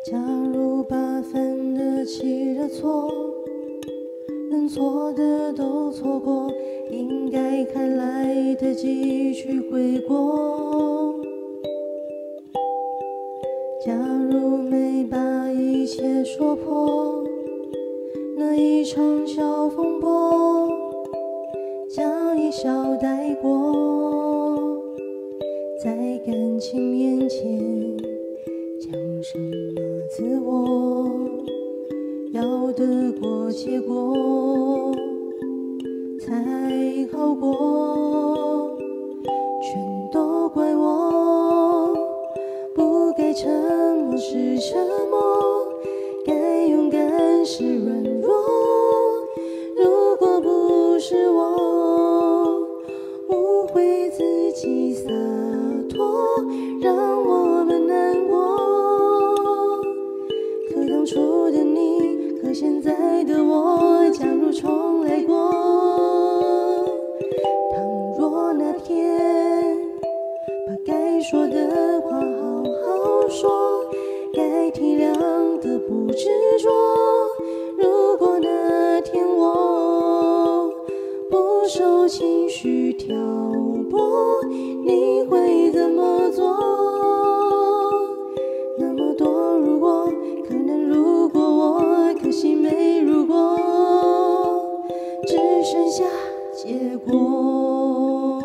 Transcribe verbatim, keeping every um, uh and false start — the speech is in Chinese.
假如把分得起的错，能错的都错过，应该还来得及去悔过。假如没把一切说破，那一场小风波，将一笑带过，在感情面前讲什么自我，要得过且过才好过，全都怪我不该沉默是沉默，该勇敢是软弱。如果不是我误会自己洒脱，让我们难过。可当初的你和现在的我，假如重来过，倘若那天把该说的话好好说，该体谅的不执着。如果那天我不受情绪挑拨，你会怎么做？那么多如果，可能如果我，可惜没如果，只剩下结果。